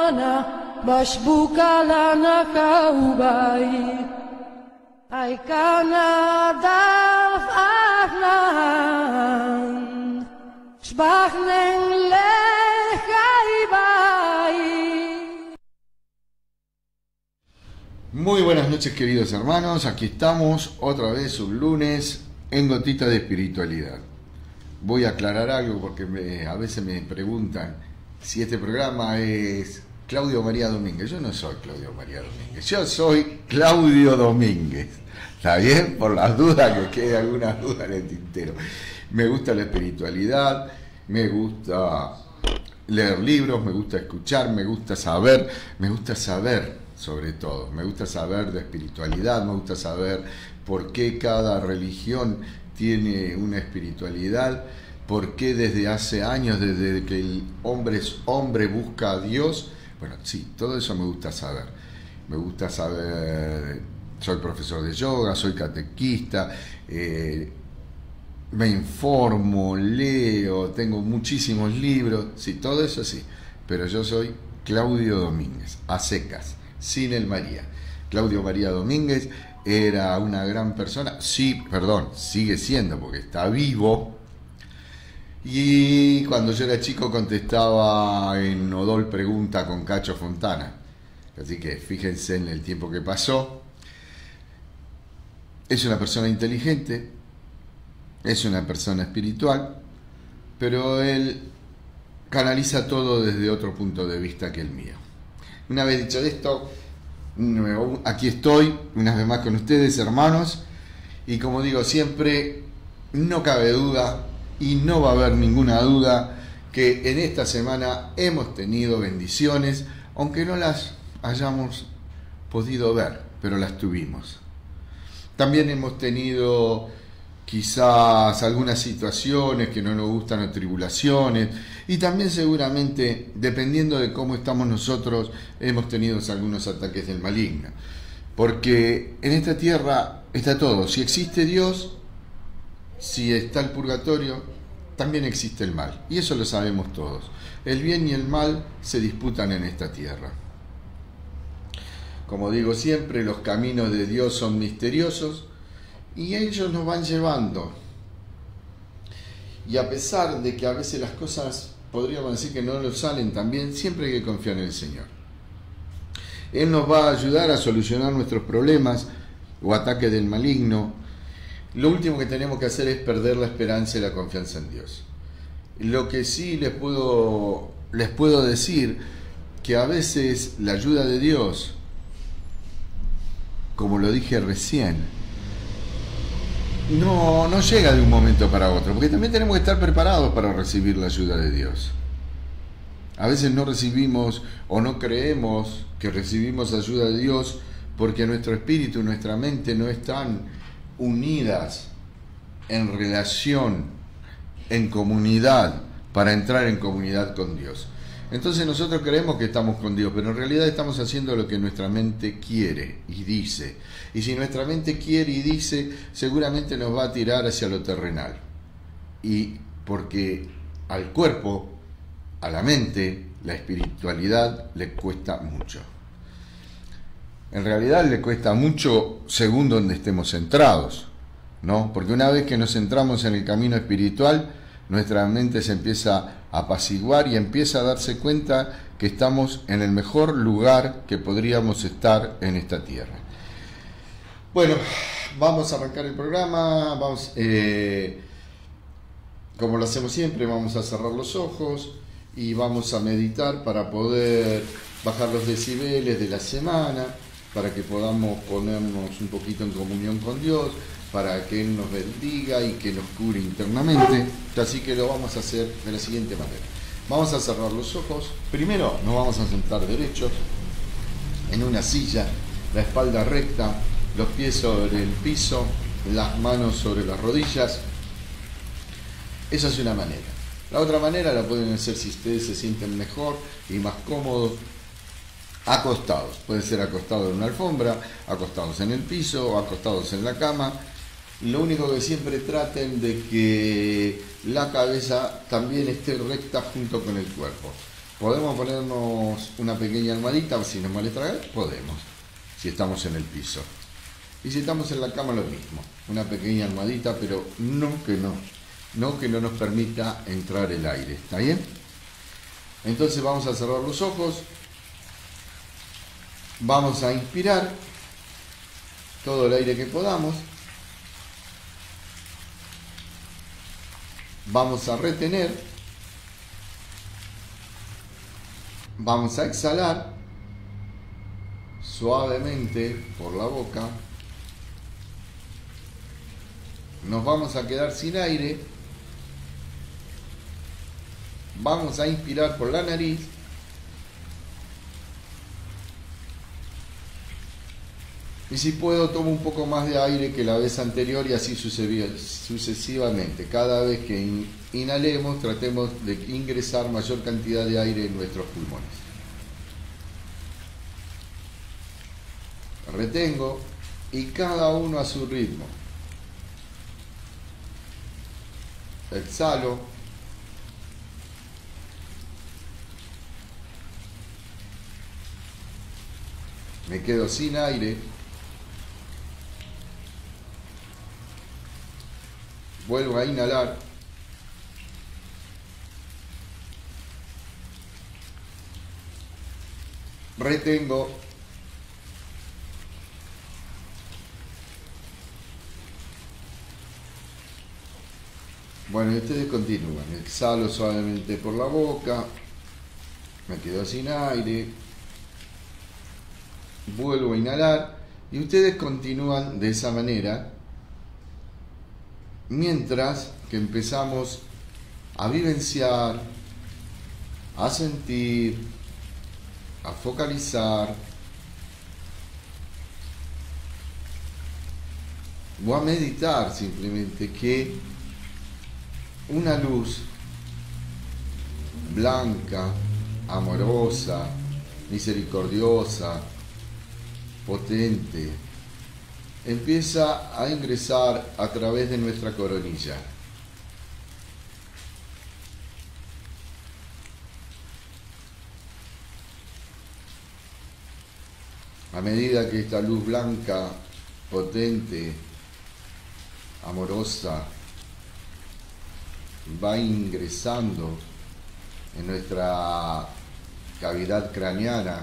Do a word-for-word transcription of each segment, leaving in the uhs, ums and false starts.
Mana Bashbuka lana kaubay Ay kanadaf ahlan Shbachnen lechaibay. Muy buenas noches, queridos hermanos, aquí estamos otra vez un lunes en Gotita de Espiritualidad. Voy a aclarar algo porque me, a veces me preguntan si este programa es Claudio María Domínguez. Yo no soy Claudio María Domínguez, yo soy Claudio Domínguez. ¿Está bien? Por las dudas, que quede alguna duda en el tintero. Me gusta la espiritualidad, me gusta leer libros, me gusta escuchar, me gusta saber, me gusta saber sobre todo. Me gusta saber de espiritualidad, me gusta saber por qué cada religión tiene una espiritualidad, por qué desde hace años, desde que el hombre es hombre, busca a Dios. Bueno, sí, todo eso me gusta saber. Me gusta saber, soy profesor de yoga, soy catequista, eh, me informo, leo, tengo muchísimos libros, sí, todo eso sí, pero yo soy Claudio Domínguez, a secas, sin el María. Claudio María Domínguez era una gran persona, sí, perdón, sigue siendo porque está vivo, y cuando yo era chico contestaba en Odol Pregunta con Cacho Fontana, así que fíjense en el tiempo que pasó. Es una persona inteligente, es una persona espiritual, pero él canaliza todo desde otro punto de vista que el mío. Una vez dicho esto, aquí estoy, una vez más con ustedes, hermanos, y como digo siempre, no cabe duda, y no va a haber ninguna duda, que en esta semana hemos tenido bendiciones, aunque no las hayamos podido ver, pero las tuvimos. También hemos tenido quizás algunas situaciones que no nos gustan o tribulaciones, y también seguramente, dependiendo de cómo estamos nosotros, hemos tenido algunos ataques del maligno. Porque en esta tierra está todo. Si existe Dios, si está el purgatorio, también existe el mal. Y eso lo sabemos todos. El bien y el mal se disputan en esta tierra. Como digo siempre, los caminos de Dios son misteriosos y ellos nos van llevando. Y a pesar de que a veces las cosas podríamos decir que no nos salen tan bien, siempre hay que confiar en el Señor. Él nos va a ayudar a solucionar nuestros problemas o ataques del maligno. Lo último que tenemos que hacer es perder la esperanza y la confianza en Dios. Lo que sí les puedo, les puedo decir, que a veces la ayuda de Dios, como lo dije recién, no, no llega de un momento para otro, porque también tenemos que estar preparados para recibir la ayuda de Dios. A veces no recibimos o no creemos que recibimos ayuda de Dios porque nuestro espíritu y nuestra mente no están unidas en relación, en comunidad, para entrar en comunidad con Dios. Entonces nosotros creemos que estamos con Dios, pero en realidad estamos haciendo lo que nuestra mente quiere y dice. Y si nuestra mente quiere y dice, seguramente nos va a tirar hacia lo terrenal. Y porque al cuerpo, a la mente, la espiritualidad le cuesta mucho. En realidad le cuesta mucho según donde estemos centrados, ¿no? Porque una vez que nos centramos en el camino espiritual, nuestra mente se empieza a apaciguar y empieza a darse cuenta que estamos en el mejor lugar que podríamos estar en esta tierra. Bueno, vamos a arrancar el programa. Vamos, eh, como lo hacemos siempre, vamos a cerrar los ojos y vamos a meditar para poder bajar los decibeles de la semana, para que podamos ponernos un poquito en comunión con Dios, para que Él nos bendiga y que nos cure internamente. Así que lo vamos a hacer de la siguiente manera. Vamos a cerrar los ojos. Primero nos vamos a sentar derechos en una silla, la espalda recta, los pies sobre el piso, las manos sobre las rodillas. Esa es una manera. La otra manera la pueden hacer si ustedes se sienten mejor y más cómodos, acostados. Puede ser acostados en una alfombra, acostados en el piso, acostados en la cama. Lo único que siempre traten de que la cabeza también esté recta junto con el cuerpo. Podemos ponernos una pequeña almohadita, si nos molesta, podemos, si estamos en el piso. Y si estamos en la cama, lo mismo, una pequeña almohadita, pero no que no, no que no nos permita entrar el aire, ¿está bien? Entonces vamos a cerrar los ojos, vamos a inspirar todo el aire que podamos, vamos a retener, vamos a exhalar suavemente por la boca, nos vamos a quedar sin aire, vamos a inspirar por la nariz, y si puedo tomo un poco más de aire que la vez anterior y así sucesivamente. Cada vez que inhalemos tratemos de ingresar mayor cantidad de aire en nuestros pulmones. Retengo y cada uno a su ritmo. Exhalo. Me quedo sin aire. Vuelvo a inhalar. Retengo. Bueno, y ustedes continúan. Exhalo suavemente por la boca. Me quedo sin aire. Vuelvo a inhalar. Y ustedes continúan de esa manera. Mientras que empezamos a vivenciar, a sentir, a focalizar o a meditar simplemente que una luz blanca, amorosa, misericordiosa, potente, empieza a ingresar a través de nuestra coronilla. A medida que esta luz blanca, potente, amorosa, va ingresando en nuestra cavidad craneana,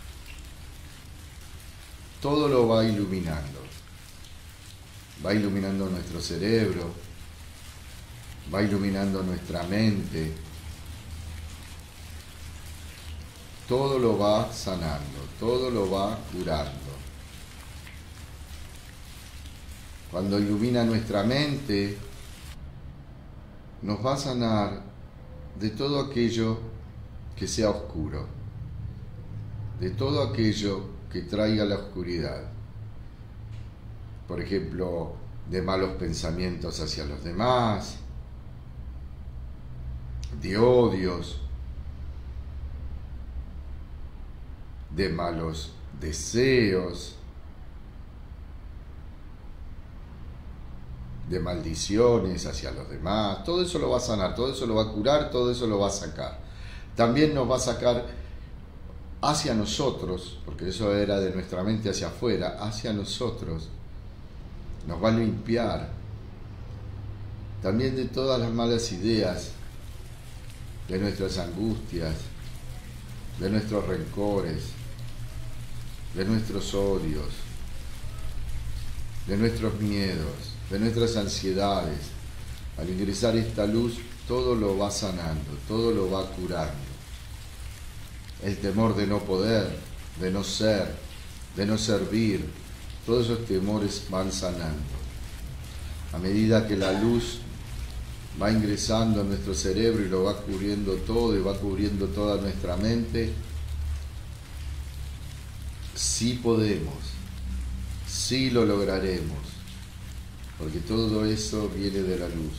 todo lo va iluminando. Va iluminando nuestro cerebro, va iluminando nuestra mente, todo lo va sanando, todo lo va curando. Cuando ilumina nuestra mente, nos va a sanar de todo aquello que sea oscuro, de todo aquello que traiga la oscuridad. Por ejemplo, de malos pensamientos hacia los demás, de odios, de malos deseos, de maldiciones hacia los demás. Todo eso lo va a sanar, todo eso lo va a curar, todo eso lo va a sacar. También nos va a sacar hacia nosotros, porque eso era de nuestra mente hacia afuera, hacia nosotros. Nos va a limpiar también de todas las malas ideas, de nuestras angustias, de nuestros rencores, de nuestros odios, de nuestros miedos, de nuestras ansiedades. Al ingresar esta luz, todo lo va sanando, todo lo va curando. El temor de no poder, de no ser, de no servir, todos esos temores van sanando. A medida que la luz va ingresando en nuestro cerebro y lo va cubriendo todo y va cubriendo toda nuestra mente, sí podemos, sí lo lograremos, porque todo eso viene de la luz.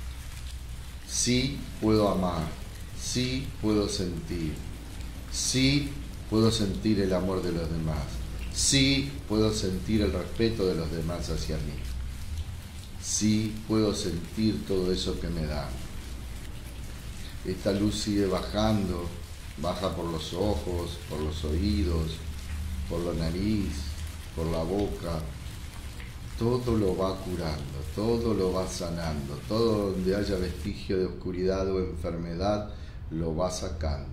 Sí puedo amar, sí puedo sentir, sí puedo sentir el amor de los demás. Sí puedo sentir el respeto de los demás hacia mí. Sí puedo sentir todo eso que me dan. Esta luz sigue bajando baja por los ojos, por los oídos, por la nariz, por la boca. Todo lo va curando, todo lo va sanando, todo donde haya vestigio de oscuridad o enfermedad lo va sacando.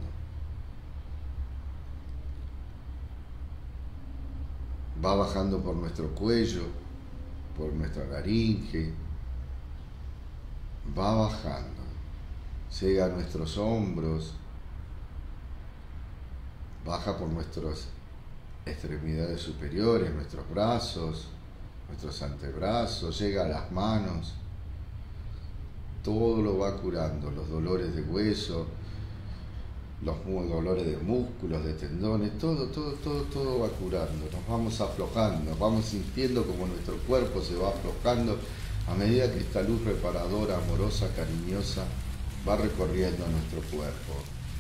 Va bajando por nuestro cuello, por nuestra laringe, va bajando, llega a nuestros hombros, baja por nuestras extremidades superiores, nuestros brazos, nuestros antebrazos, llega a las manos, todo lo va curando, los dolores de hueso, los dolores de músculos, de tendones, todo, todo, todo, todo va curando, nos vamos aflojando, nos vamos sintiendo como nuestro cuerpo se va aflojando a medida que esta luz reparadora, amorosa, cariñosa, va recorriendo nuestro cuerpo.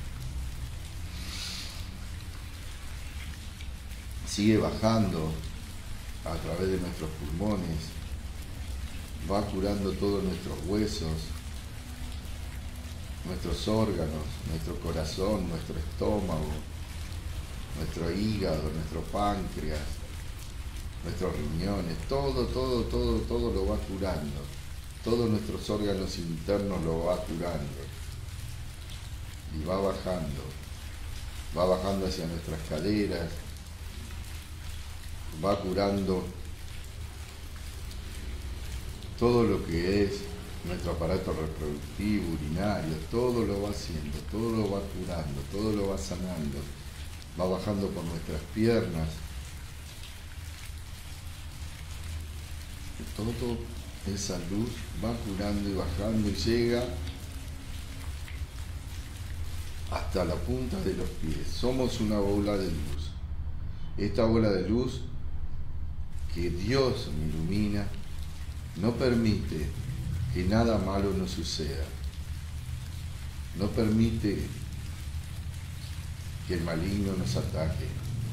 Sigue bajando a través de nuestros pulmones, va curando todos nuestros huesos, nuestros órganos, nuestro corazón, nuestro estómago, nuestro hígado, nuestro páncreas, nuestros riñones, todo, todo, todo, todo lo va curando, todos nuestros órganos internos lo va curando y va bajando, va bajando hacia nuestras caderas, va curando todo lo que es nuestro aparato reproductivo, urinario, todo lo va haciendo, todo lo va curando, todo lo va sanando, va bajando por nuestras piernas, todo esa luz va curando y bajando y llega hasta la punta de los pies. Somos una bola de luz. Esta bola de luz que Dios me ilumina no permite que nada malo nos suceda, no permite que el maligno nos ataque.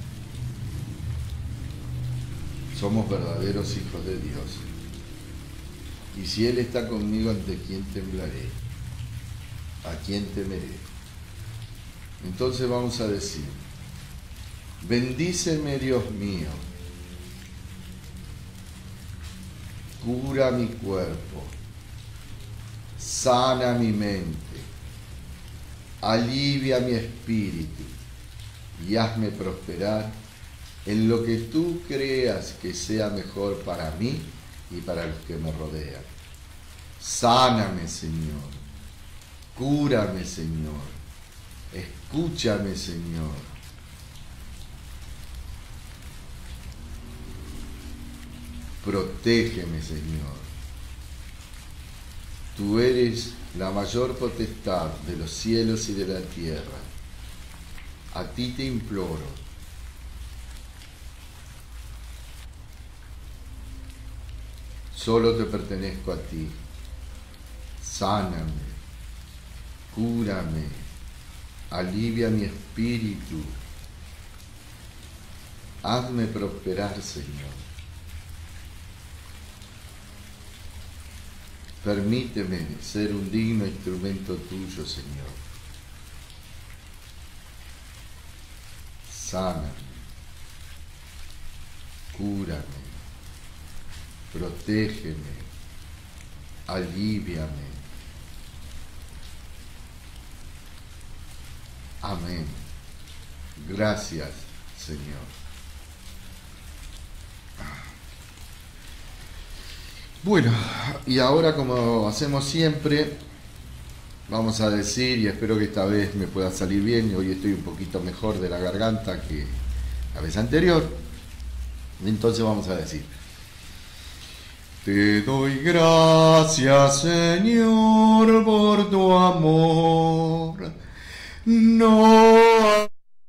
Somos verdaderos hijos de Dios, y si Él está conmigo, ¿ante quién temblaré? ¿A quién temeré? Entonces vamos a decir: bendíceme, Dios mío, cura mi cuerpo, sana mi mente, alivia mi espíritu y hazme prosperar en lo que tú creas que sea mejor para mí y para los que me rodean. Sáname, Señor, cúrame, Señor, escúchame, Señor. Protégeme, Señor. Tú eres la mayor potestad de los cielos y de la tierra. A ti te imploro. Solo te pertenezco a ti. Sáname, cúrame, alivia mi espíritu. Hazme prosperar, Señor. Permíteme ser un digno instrumento tuyo, Señor. Sáname, cúrame, protégeme, alíviame. Amén. Gracias, Señor. Bueno, y ahora, como hacemos siempre, vamos a decir, y espero que esta vez me pueda salir bien, hoy estoy un poquito mejor de la garganta que la vez anterior, entonces vamos a decir: te doy gracias, Señor, por tu amor, no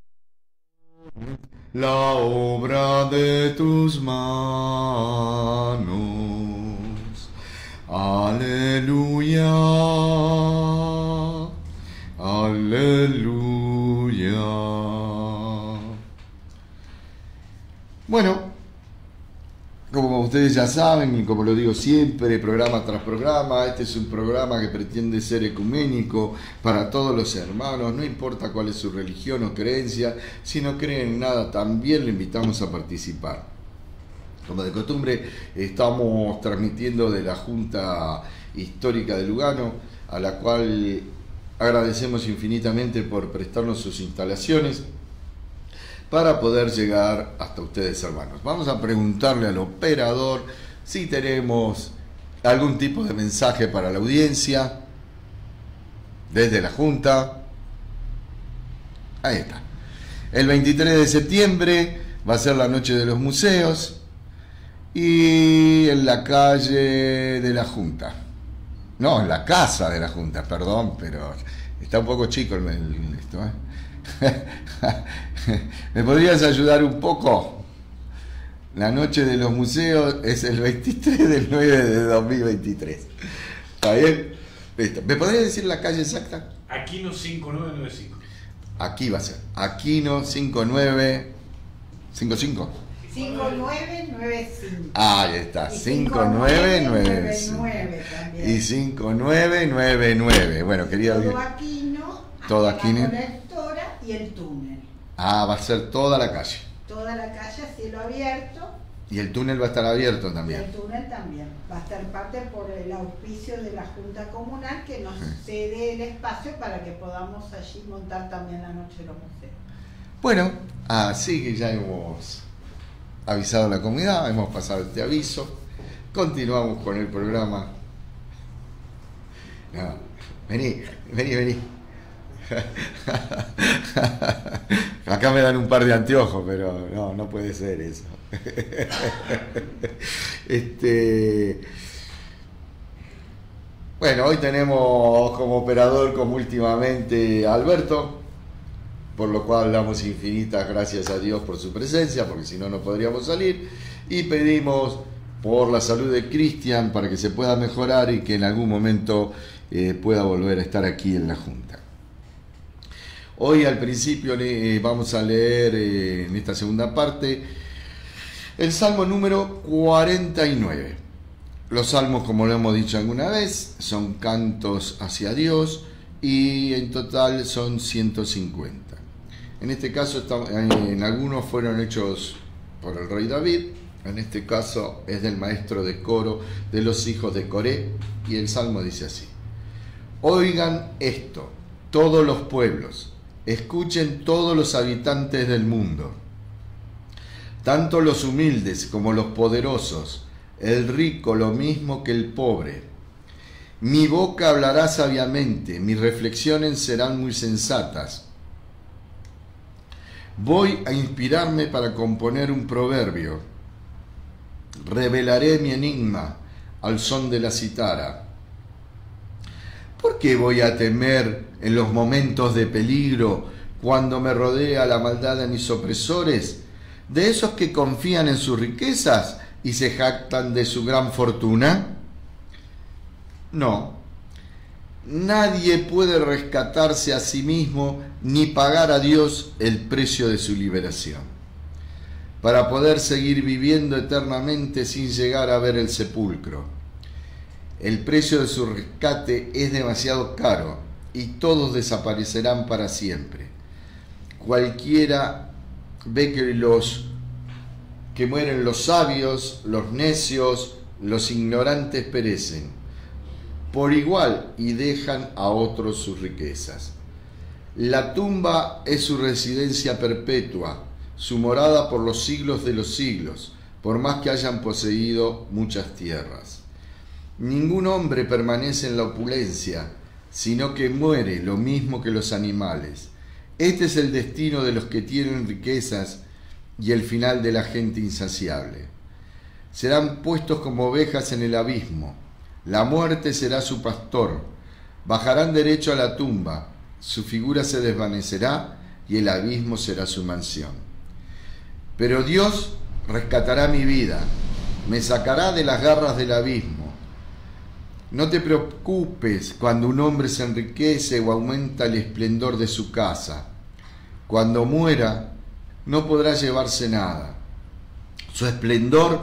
la obra de tus manos. Aleluya, aleluya. Bueno, como Como ustedes ya saben, y como lo digo siempre, programa tras programa, este es un programa que pretende ser ecuménico para todos los hermanos, no importa cuál es su religión o creencia, si no creen en nada, también le invitamos a participar. Como de costumbre, estamos transmitiendo de la Junta Histórica de Lugano, a la cual agradecemos infinitamente por prestarnos sus instalaciones para poder llegar hasta ustedes, hermanos. Vamos a preguntarle al operador si tenemos algún tipo de mensaje para la audiencia desde la Junta. Ahí está. El veintitrés de septiembre va a ser la Noche de los Museos y en la calle de la Junta. No, en la casa de la Junta, perdón, pero está un poco chico el, el esto, ¿eh? ¿Me podrías ayudar un poco? La Noche de los Museos es el veintitrés del nueve de dos mil veintitrés. ¿Está bien? Listo. ¿Me podrías decir la calle exacta? Aquino cinco nueve nueve cinco. Aquí va a ser. Aquino cinco nueve cinco cinco. cinco nueve nueve cinco. Ahí está. cinco nueve nueve cinco. Y cinco nueve nueve nueve. Bueno, quería Todo Aquino. Todo hasta Aquino. La conectora y el túnel. Ah, va a ser toda la calle. Toda la calle a cielo abierto. Y el túnel va a estar abierto Y también. el túnel también. Va a estar parte por el auspicio de la Junta Comunal que nos cede el espacio para que podamos allí montar también la Noche de los Museos. Bueno, así que ya hemos avisado a la comunidad, hemos pasado este aviso. Continuamos con el programa. No, vení, vení, vení. Acá me dan un par de anteojos, pero no, no puede ser eso. Este, bueno, hoy tenemos como operador, como últimamente, a Alberto, por lo cual damos infinitas gracias a Dios por su presencia, porque si no, no podríamos salir, y pedimos por la salud de Cristian para que se pueda mejorar y que en algún momento eh, pueda volver a estar aquí en la Junta. Hoy al principio eh, vamos a leer eh, en esta segunda parte el Salmo número cuarenta y nueve. Los salmos, como lo hemos dicho alguna vez, son cantos hacia Dios y en total son ciento cincuenta. En este caso, estamos, en algunos fueron hechos por el rey David, en este caso es del maestro de coro de los hijos de Coré, y el salmo dice así: oigan esto, todos los pueblos, escuchen todos los habitantes del mundo, tanto los humildes como los poderosos, el rico lo mismo que el pobre. Mi boca hablará sabiamente, mis reflexiones serán muy sensatas. Voy a inspirarme para componer un proverbio. Revelaré mi enigma al son de la citara. ¿Por qué voy a temer en los momentos de peligro cuando me rodea la maldad de mis opresores, de esos que confían en sus riquezas y se jactan de su gran fortuna? No, nadie puede rescatarse a sí mismo ni pagar a Dios el precio de su liberación, para poder seguir viviendo eternamente sin llegar a ver el sepulcro. El precio de su rescate es demasiado caro y todos desaparecerán para siempre. Cualquiera ve que los que mueren los sabios, los necios, los ignorantes perecen por igual y dejan a otros sus riquezas. La tumba es su residencia perpetua, su morada por los siglos de los siglos, por más que hayan poseído muchas tierras. Ningún hombre permanece en la opulencia, sino que muere lo mismo que los animales. Este es el destino de los que tienen riquezas y el final de la gente insaciable. Serán puestos como ovejas en el abismo. La muerte será su pastor. Bajarán derecho a la tumba. Su figura se desvanecerá y el abismo será su mansión. Pero Dios rescatará mi vida. Me sacará de las garras del abismo. No te preocupes cuando un hombre se enriquece o aumenta el esplendor de su casa. Cuando muera, no podrá llevarse nada. Su esplendor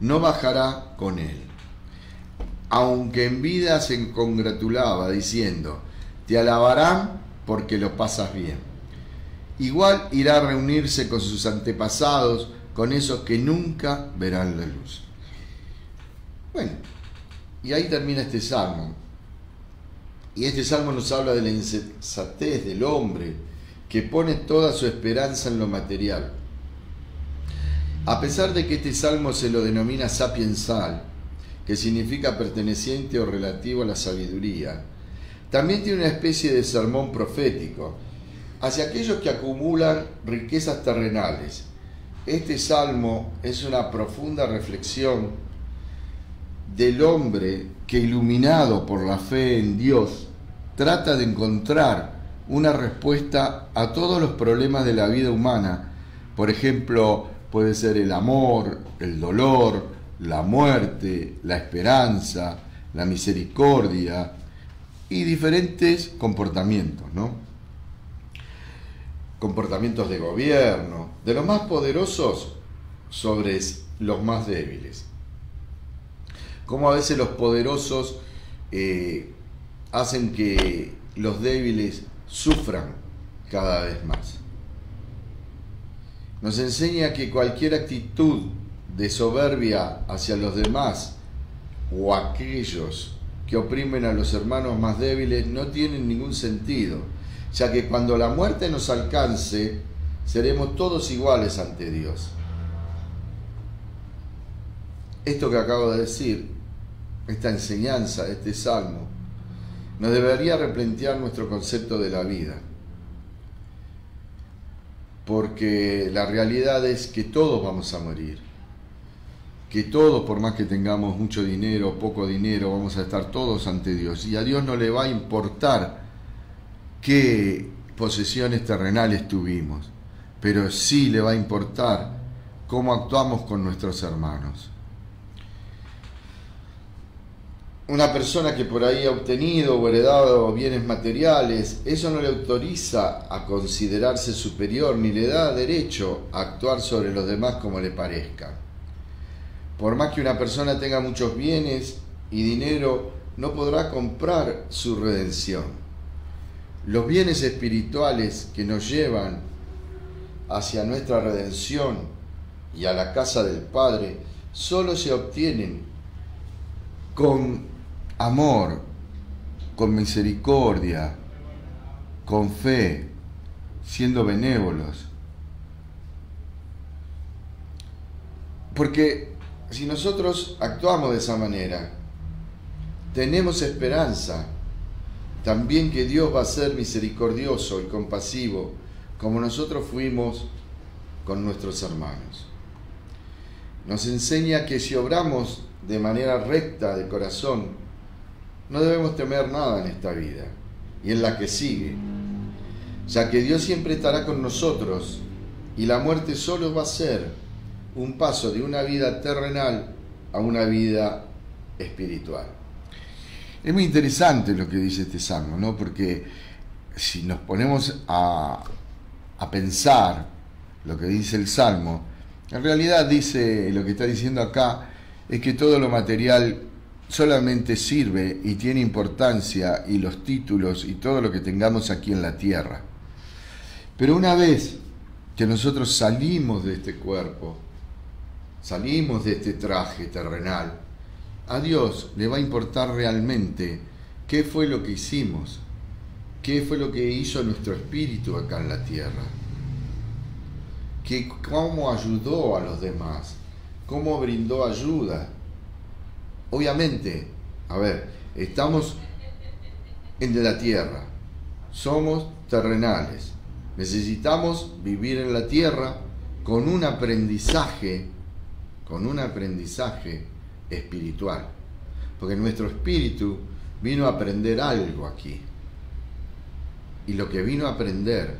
no bajará con él. Aunque en vida se congratulaba diciendo, te alabarán porque lo pasas bien. Igual irá a reunirse con sus antepasados, con esos que nunca verán la luz. Bueno, y ahí termina este salmo. Y este salmo nos habla de la insensatez del hombre que pone toda su esperanza en lo material. A pesar de que este salmo se lo denomina sapiensal, que significa perteneciente o relativo a la sabiduría, también tiene una especie de sermón profético hacia aquellos que acumulan riquezas terrenales. Este salmo es una profunda reflexión del hombre que, iluminado por la fe en Dios, trata de encontrar una respuesta a todos los problemas de la vida humana. Por ejemplo, puede ser el amor, el dolor, la muerte, la esperanza, la misericordia y diferentes comportamientos, ¿no? Comportamientos de gobierno, de los más poderosos sobre los más débiles. Como a veces los poderosos eh, hacen que los débiles sufran cada vez más. Nos enseña que cualquier actitud de soberbia hacia los demás o aquellos que oprimen a los hermanos más débiles no tienen ningún sentido, ya que cuando la muerte nos alcance, seremos todos iguales ante Dios. Esto que acabo de decir, esta enseñanza, este salmo, nos debería replantear nuestro concepto de la vida. Porque la realidad es que todos vamos a morir. Que todos, por más que tengamos mucho dinero o poco dinero, vamos a estar todos ante Dios. Y a Dios no le va a importar qué posesiones terrenales tuvimos, pero sí le va a importar cómo actuamos con nuestros hermanos. Una persona que por ahí ha obtenido o heredado bienes materiales, eso no le autoriza a considerarse superior ni le da derecho a actuar sobre los demás como le parezca. Por más que una persona tenga muchos bienes y dinero, no podrá comprar su redención. Los bienes espirituales que nos llevan hacia nuestra redención y a la casa del Padre solo se obtienen con amor, con misericordia, con fe, siendo benévolos. Porque si nosotros actuamos de esa manera, tenemos esperanza también que Dios va a ser misericordioso y compasivo como nosotros fuimos con nuestros hermanos. Nos enseña que si obramos de manera recta de corazón, no debemos temer nada en esta vida y en la que sigue, ya que Dios siempre estará con nosotros y la muerte solo va a ser un paso de una vida terrenal a una vida espiritual. Es muy interesante lo que dice este salmo, ¿no? Porque si nos ponemos a, a pensar lo que dice el salmo, en realidad dice, lo que está diciendo acá es que todo lo material solamente sirve y tiene importancia, y los títulos y todo lo que tengamos aquí en la tierra. Pero una vez que nosotros salimos de este cuerpo, salimos de este traje terrenal, a Dios le va a importar realmente qué fue lo que hicimos, qué fue lo que hizo nuestro espíritu acá en la tierra, que cómo ayudó a los demás, cómo brindó ayuda. Obviamente, a ver, estamos en la tierra, somos terrenales, necesitamos vivir en la tierra con un aprendizaje, con un aprendizaje espiritual, porque nuestro espíritu vino a aprender algo aquí, y lo que vino a aprender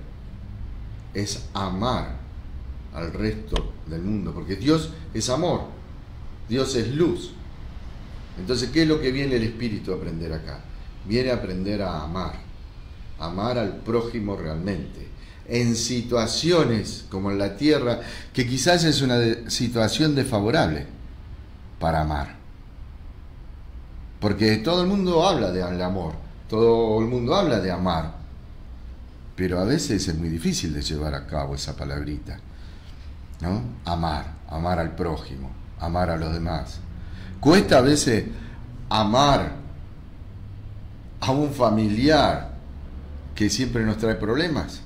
es amar al resto del mundo, porque Dios es amor, Dios es luz. Entonces, ¿qué es lo que viene el espíritu a aprender acá? Viene a aprender a amar, amar al prójimo realmente, en situaciones como en la tierra, que quizás es una situación desfavorable, para amar. Porque todo el mundo habla del amor, todo el mundo habla de amar, pero a veces es muy difícil de llevar a cabo esa palabrita, ¿no? Amar, amar al prójimo, amar a los demás. Cuesta a veces amar a un familiar que siempre nos trae problemas.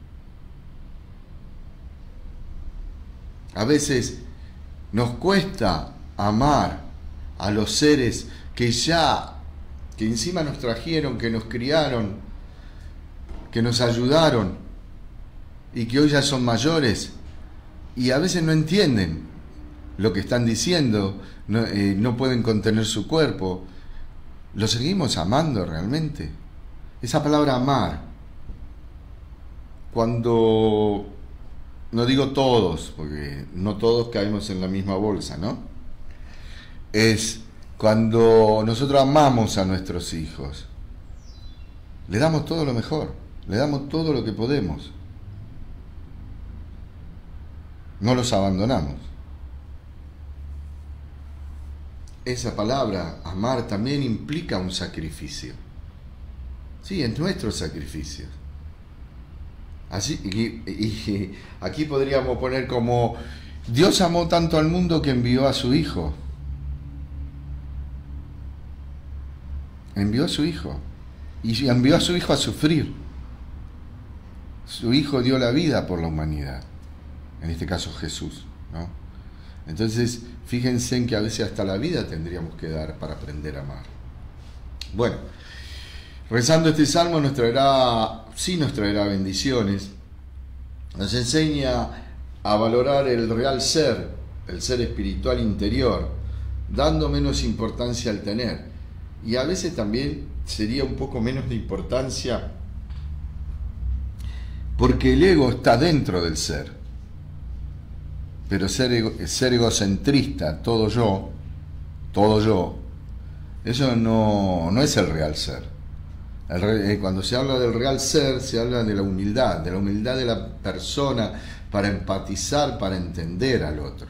A veces nos cuesta amar a los seres que ya, que encima nos trajeron, que nos criaron, que nos ayudaron y que hoy ya son mayores y a veces no entienden lo que están diciendo, no, eh, no pueden contener su cuerpo. ¿Lo seguimos amando realmente? Esa palabra amar, cuando, no digo todos, porque no todos caemos en la misma bolsa, ¿no? Es cuando nosotros amamos a nuestros hijos, le damos todo lo mejor, le damos todo lo que podemos. No los abandonamos. Esa palabra, amar, también implica un sacrificio. Sí, es nuestro sacrificio. Así, y, y aquí podríamos poner como: Dios amó tanto al mundo que envió a su Hijo. Envió a su Hijo. Y envió a su Hijo a sufrir. Su Hijo dio la vida por la humanidad. En este caso Jesús, ¿no? Entonces, fíjense en que a veces hasta la vida tendríamos que dar para aprender a amar. Bueno, rezando este salmo nos traerá, sí nos traerá bendiciones. Nos enseña a valorar el real ser, el ser espiritual interior, dando menos importancia al tener. Y a veces también sería un poco menos de importancia porque el ego está dentro del ser. Pero ser, ego, ser egocentrista, todo yo, todo yo, eso no, no es el real ser. El re, cuando se habla del real ser, se habla de la humildad, de la humildad de la persona para empatizar, para entender al otro.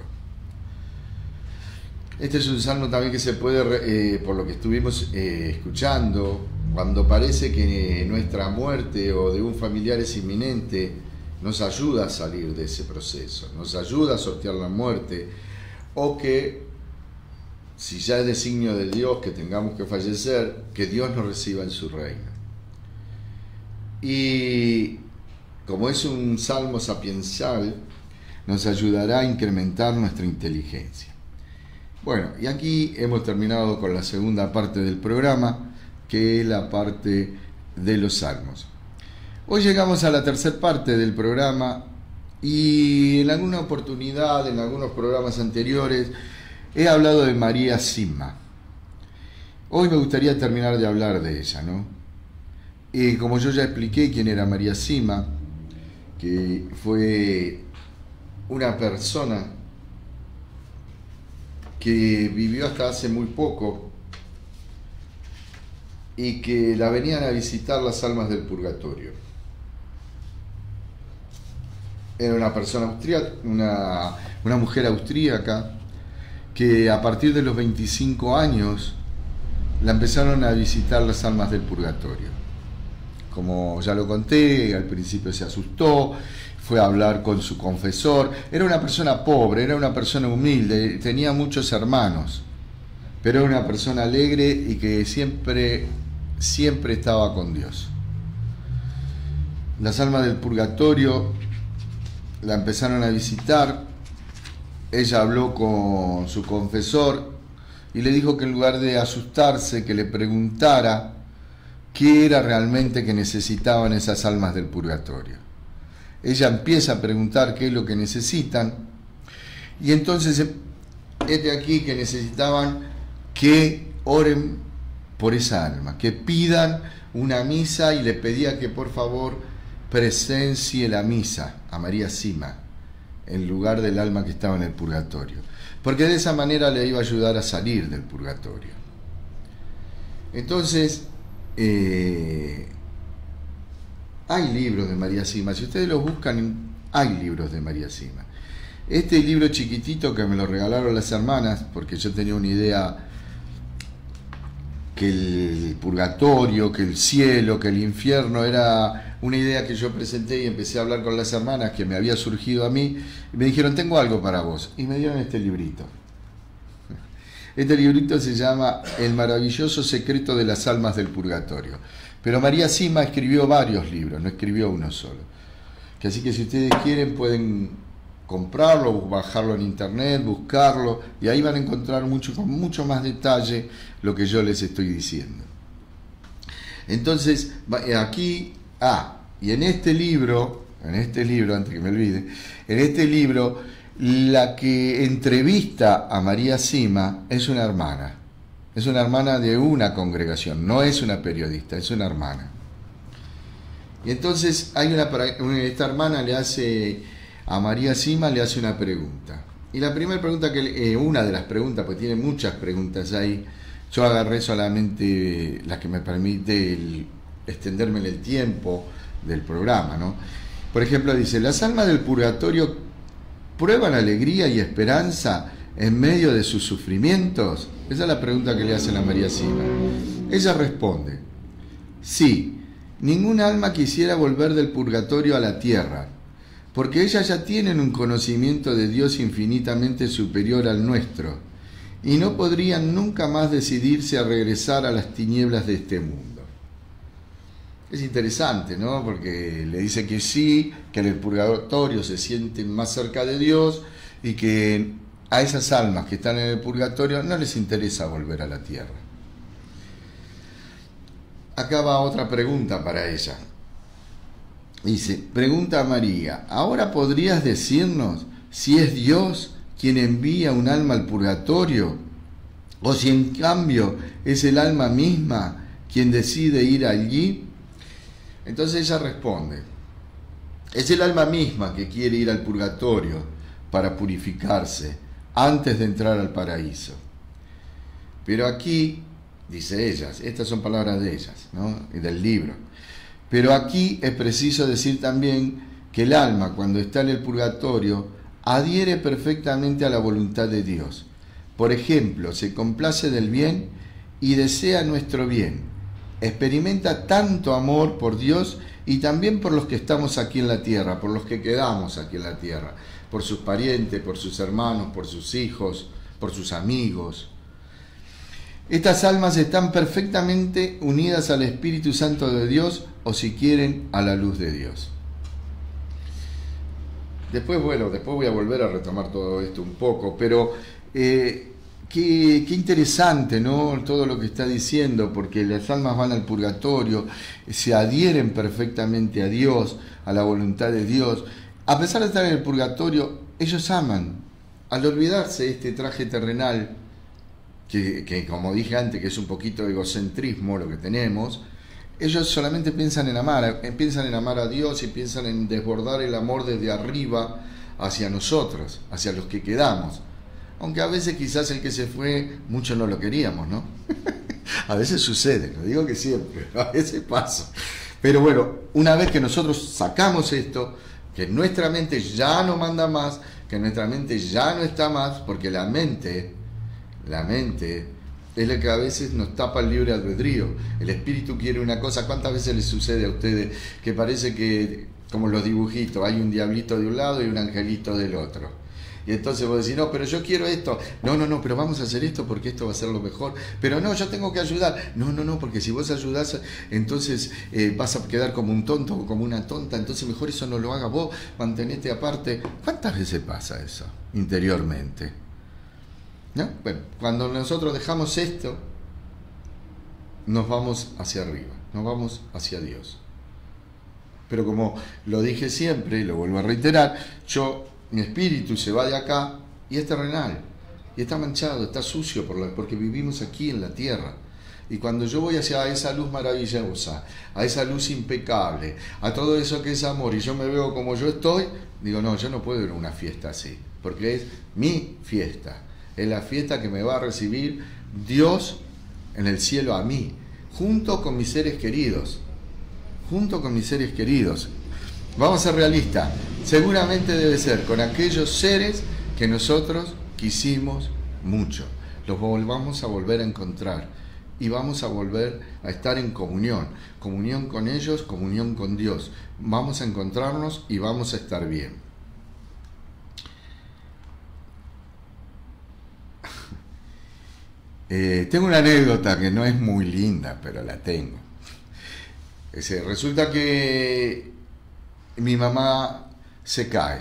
Este es un salmo también que se puede, eh, por lo que estuvimos eh, escuchando, cuando parece que nuestra muerte o de un familiar es inminente, nos ayuda a salir de ese proceso, nos ayuda a sortear la muerte, o que, si ya es designio de Dios que tengamos que fallecer, que Dios nos reciba en su reino. Y como es un salmo sapiencial, nos ayudará a incrementar nuestra inteligencia. Bueno, y aquí hemos terminado con la segunda parte del programa, que es la parte de los salmos. Hoy llegamos a la tercera parte del programa y en alguna oportunidad, en algunos programas anteriores, he hablado de María Sima. Hoy me gustaría terminar de hablar de ella, ¿no? Y como yo ya expliqué quién era María Sima, que fue una persona que vivió hasta hace muy poco y que la venían a visitar las almas del purgatorio. Era una persona austríaca, una, una mujer austríaca, que a partir de los veinticinco años la empezaron a visitar las almas del purgatorio. Como ya lo conté, al principio se asustó, fue a hablar con su confesor. Era una persona pobre, era una persona humilde, tenía muchos hermanos, pero era una persona alegre y que siempre, siempre estaba con Dios. Las almas del purgatorio la empezaron a visitar. Ella habló con su confesor y le dijo que en lugar de asustarse, que le preguntara qué era realmente que necesitaban esas almas del purgatorio. Ella empieza a preguntar qué es lo que necesitan, y entonces es de aquí que necesitaban que oren por esa alma, que pidan una misa, y le pedía que por favor presencie la misa a María Sima en lugar del alma que estaba en el purgatorio, porque de esa manera le iba a ayudar a salir del purgatorio. Entonces, eh, hay libros de María Sima, si ustedes los buscan, hay libros de María Sima. Este libro chiquitito que me lo regalaron las hermanas, porque yo tenía una idea que el purgatorio, que el cielo, que el infierno era una idea que yo presenté y empecé a hablar con las hermanas que me había surgido a mí, y me dijeron, tengo algo para vos, y me dieron este librito. Este librito se llama El maravilloso secreto de las almas del purgatorio. Pero María Sima escribió varios libros, no escribió uno solo. Que así que si ustedes quieren pueden comprarlo, bajarlo en internet, buscarlo, y ahí van a encontrar mucho, con mucho más detalle lo que yo les estoy diciendo. Entonces, aquí, ah, y en este libro, en este libro, antes que me olvide, en este libro, la que entrevista a María Sima es una hermana, es una hermana de una congregación, no es una periodista, es una hermana. Y entonces hay una, esta hermana le hace a María Sima le hace una pregunta. Y la primera pregunta, que eh, una de las preguntas, porque tiene muchas preguntas ahí, yo agarré solamente las que me permite el, extenderme en el tiempo del programa, ¿no? Por ejemplo, dice, las almas del purgatorio prueban alegría y esperanza en medio de sus sufrimientos. Esa es la pregunta que le hacen a María Sima. Ella responde, sí, ningún alma quisiera volver del purgatorio a la tierra, porque ellas ya tienen un conocimiento de Dios infinitamente superior al nuestro, y no podrían nunca más decidirse a regresar a las tinieblas de este mundo. Es interesante, ¿no? Porque le dice que sí, que en el purgatorio se sienten más cerca de Dios y que a esas almas que están en el purgatorio no les interesa volver a la tierra. Acá va otra pregunta para ella. Dice, pregunta a María, ¿ahora podrías decirnos si es Dios quien envía un alma al purgatorio? ¿O si en cambio es el alma misma quien decide ir allí? Entonces ella responde, es el alma misma que quiere ir al purgatorio para purificarse antes de entrar al paraíso. Pero aquí, dice ellas, estas son palabras de ellas, ¿no? Y del libro, pero aquí es preciso decir también que el alma, cuando está en el purgatorio, adhiere perfectamente a la voluntad de Dios. Por ejemplo, se complace del bien y desea nuestro bien. Experimenta tanto amor por Dios y también por los que estamos aquí en la tierra, por los que quedamos aquí en la tierra, por sus parientes, por sus hermanos, por sus hijos, por sus amigos. Estas almas están perfectamente unidas al Espíritu Santo de Dios, o si quieren, a la luz de Dios. Después, bueno, después voy a volver a retomar todo esto un poco, pero eh, qué, qué interesante, ¿no? Todo lo que está diciendo, porque las almas van al purgatorio, se adhieren perfectamente a Dios, a la voluntad de Dios. A pesar de estar en el purgatorio, ellos aman. Al olvidarse de este traje terrenal, que, que como dije antes, que es un poquito de egocentrismo lo que tenemos, ellos solamente piensan en amar, piensan en amar a Dios y piensan en desbordar el amor desde arriba hacia nosotros, hacia los que quedamos. Aunque a veces quizás el que se fue, muchos no lo queríamos, ¿no? A veces sucede, no digo que siempre, a veces pasa. Pero bueno, una vez que nosotros sacamos esto, que nuestra mente ya no manda más, que nuestra mente ya no está más, porque la mente, la mente es la que a veces nos tapa el libre albedrío. El espíritu quiere una cosa. ¿Cuántas veces les sucede a ustedes que parece que, como los dibujitos, hay un diablito de un lado y un angelito del otro? Y entonces vos decís, no, pero yo quiero esto. No, no, no, pero vamos a hacer esto porque esto va a ser lo mejor. Pero no, yo tengo que ayudar. No, no, no, porque si vos ayudás, entonces eh, vas a quedar como un tonto o como una tonta. Entonces mejor eso no lo hagas vos, mantenete aparte. ¿Cuántas veces pasa eso interiormente? ¿No? Bueno, cuando nosotros dejamos esto, nos vamos hacia arriba, nos vamos hacia Dios. Pero como lo dije siempre, y lo vuelvo a reiterar, yo, mi espíritu se va de acá y es terrenal, y está manchado, está sucio por la, porque vivimos aquí en la tierra. Y cuando yo voy hacia esa luz maravillosa, a esa luz impecable, a todo eso que es amor, y yo me veo como yo estoy, digo, no, yo no puedo ir a una fiesta así, porque es mi fiesta. Es la fiesta que me va a recibir Dios en el cielo a mí, junto con mis seres queridos, junto con mis seres queridos. Vamos a ser realistas. Seguramente debe ser con aquellos seres que nosotros quisimos mucho. Los volvamos a volver a encontrar y vamos a volver a estar en comunión. Comunión con ellos, comunión con Dios. Vamos a encontrarnos y vamos a estar bien. Eh, tengo una anécdota que no es muy linda, pero la tengo. Es, resulta que mi mamá se cae.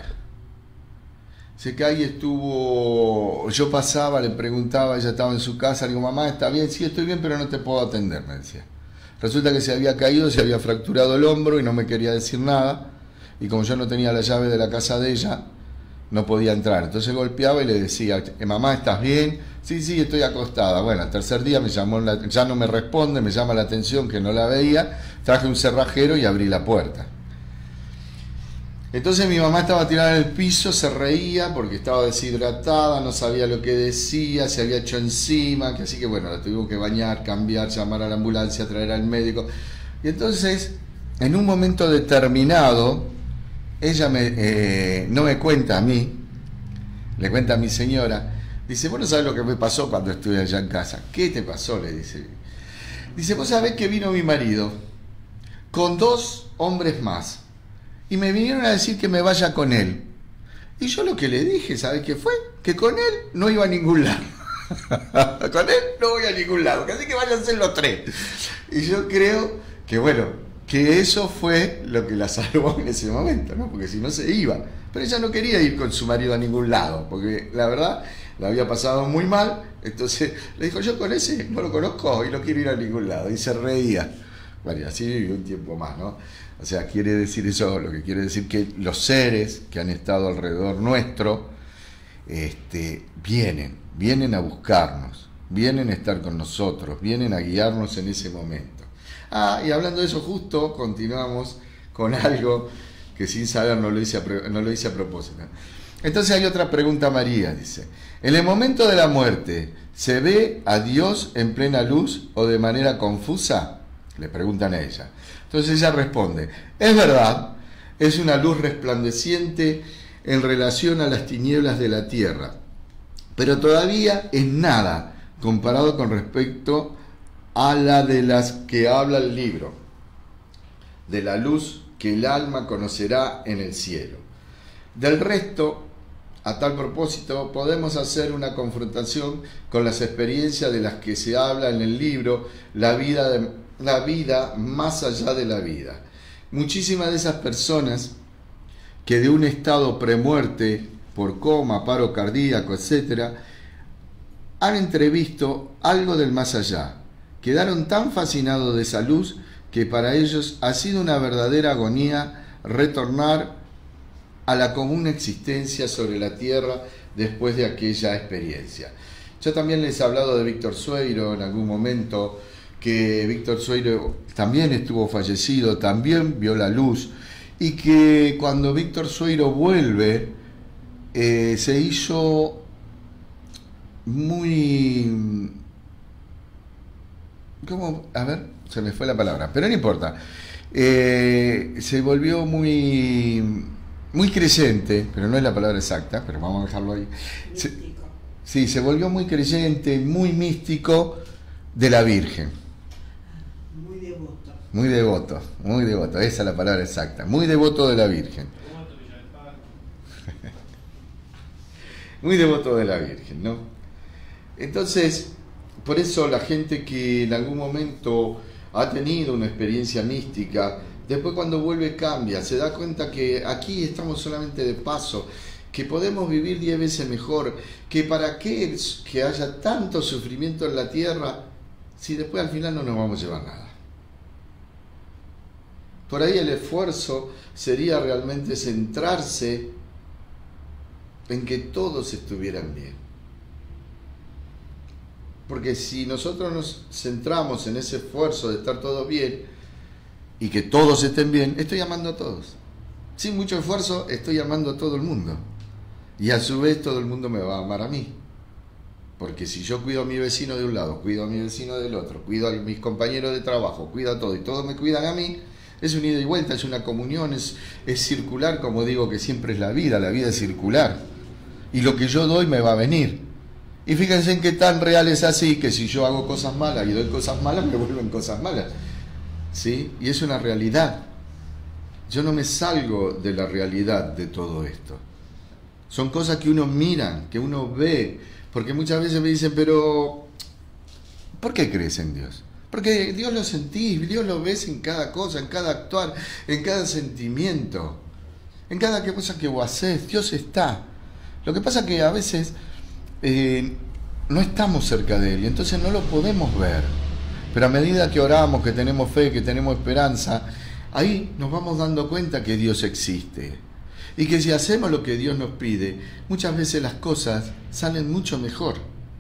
Se cae y estuvo... Yo pasaba, le preguntaba, ella estaba en su casa, le digo, mamá, ¿está bien? Sí, estoy bien, pero no te puedo atender, me decía. Resulta que se había caído, se había fracturado el hombro y no me quería decir nada. Y como yo no tenía la llave de la casa de ella, no podía entrar. Entonces golpeaba y le decía, mamá, ¿estás bien? Sí, sí, estoy acostada. Bueno, al tercer día me llamó, la, ya no me responde, me llama la atención que no la veía, traje un cerrajero y abrí la puerta. Entonces mi mamá estaba tirada en el piso, se reía porque estaba deshidratada, no sabía lo que decía, se había hecho encima, que así que bueno, la tuvimos que bañar, cambiar, llamar a la ambulancia, traer al médico. Y entonces, en un momento determinado, ella me, eh, no me cuenta a mí, le cuenta a mi señora, dice, vos no sabés lo que me pasó cuando estuve allá en casa. ¿Qué te pasó? Le dice. Dice, vos sabés que vino mi marido con dos hombres más y me vinieron a decir que me vaya con él. Y yo lo que le dije, ¿sabés qué fue? Que con él no iba a ningún lado. Con él no voy a ningún lado, así que váyanse los tres. Y yo creo que, bueno, que eso fue lo que la salvó en ese momento, ¿no? Porque si no se iba. Pero ella no quería ir con su marido a ningún lado, porque la verdad la había pasado muy mal. Entonces le dijo, yo con ese no lo conozco y no quiero ir a ningún lado. Y se reía. Bueno, y así vivió un tiempo más, ¿no? O sea, quiere decir eso, lo que quiere decir que los seres que han estado alrededor nuestro este, vienen, vienen a buscarnos, vienen a estar con nosotros, vienen a guiarnos en ese momento. Ah, y hablando de eso, justo continuamos con algo que sin saber no lo hice a, no lo hice a propósito. Entonces hay otra pregunta, María, dice, ¿en el momento de la muerte se ve a Dios en plena luz o de manera confusa? Le preguntan a ella. Entonces ella responde, es verdad, es una luz resplandeciente en relación a las tinieblas de la tierra, pero todavía es nada comparado con respecto a la de las que habla el libro, de la luz que el alma conocerá en el cielo. Del resto, a tal propósito, podemos hacer una confrontación con las experiencias de las que se habla en el libro, la vida, de, la vida más allá de la vida. Muchísimas de esas personas que de un estado premuerte, por coma, paro cardíaco, etcétera, han entrevisto algo del más allá. Quedaron tan fascinados de esa luz que para ellos ha sido una verdadera agonía retornar a la común existencia sobre la tierra después de aquella experiencia. Yo también les he hablado de Víctor Sueiro en algún momento, que Víctor Sueiro también estuvo fallecido, también vio la luz, y que cuando Víctor Sueiro vuelve, eh, se hizo muy... ¿Cómo? A ver, se me fue la palabra, pero no importa. Eh, se volvió muy... muy creyente, pero no es la palabra exacta, pero vamos a dejarlo ahí. Se, sí, se volvió muy creyente, muy místico de la Virgen. Muy devoto. Muy devoto, muy devoto, esa es la palabra exacta. Muy devoto de la Virgen. Muy devoto de la Virgen, ¿no? Entonces, por eso la gente que en algún momento ha tenido una experiencia mística, después cuando vuelve cambia, se da cuenta que aquí estamos solamente de paso, que podemos vivir diez veces mejor, que para qué que haya tanto sufrimiento en la tierra si después al final no nos vamos a llevar nada. Por ahí el esfuerzo sería realmente centrarse en que todos estuvieran bien. Porque si nosotros nos centramos en ese esfuerzo de estar todos bien y que todos estén bien, estoy amando a todos. Sin mucho esfuerzo estoy amando a todo el mundo. Y a su vez todo el mundo me va a amar a mí. Porque si yo cuido a mi vecino de un lado, cuido a mi vecino del otro, cuido a mis compañeros de trabajo, cuido a todo y todos me cuidan a mí, Es un ida y vuelta, es una comunión, es, es circular, como digo que siempre es la vida, la vida es circular. Y lo que yo doy me va a venir. Y fíjense en qué tan real es así, que si yo hago cosas malas y doy cosas malas, me vuelven cosas malas. ¿Sí? Y es una realidad. Yo no me salgo de la realidad de todo esto. Son cosas que uno mira, que uno ve, porque muchas veces me dicen, pero ¿por qué crees en Dios? Porque Dios lo sentís, Dios lo ves en cada cosa, en cada actuar, en cada sentimiento, en cada cosa que vos hacés, Dios está. Lo que pasa es que a veces eh, no estamos cerca de Él, y entonces no lo podemos ver. Pero a medida que oramos, que tenemos fe, que tenemos esperanza, ahí nos vamos dando cuenta que Dios existe. Y que si hacemos lo que Dios nos pide, muchas veces las cosas salen mucho mejor.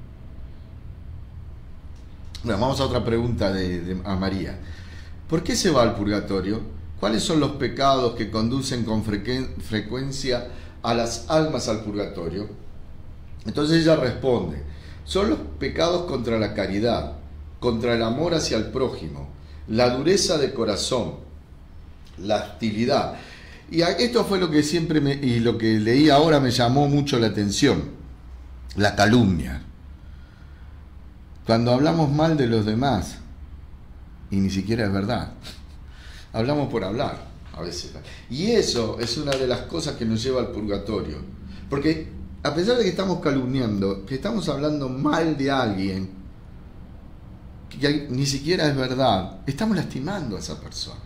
Bueno, vamos a otra pregunta de, de, a María. ¿Por qué se va al purgatorio? ¿Cuáles son los pecados que conducen con frecu- frecuencia a las almas al purgatorio? Entonces ella responde, son los pecados contra la caridad, contra el amor hacia el prójimo, la dureza de corazón, la hostilidad. Y esto fue lo que siempre me, y lo que leí ahora me llamó mucho la atención, la calumnia. Cuando hablamos mal de los demás, y ni siquiera es verdad, hablamos por hablar a veces. Y eso es una de las cosas que nos lleva al purgatorio. Porque a pesar de que estamos calumniando, que estamos hablando mal de alguien, que ni siquiera es verdad, estamos lastimando a esa persona.